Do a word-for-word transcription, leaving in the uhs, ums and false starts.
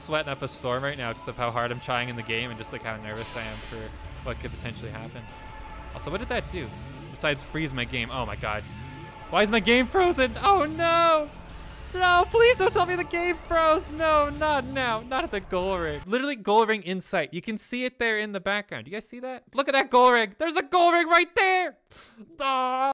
sweating up a storm right now because of how hard I'm trying in the game and just like how nervous I am for what could potentially happen. Also, what did that do? Besides freeze my game. Oh my god. Why is my game frozen? Oh no! No, please don't tell me the game froze. No, not now. Not at the goal ring. Literally goal ring in sight. You can see it there in the background. You guys see that? Look at that goal ring. There's a goal ring right there. Ah.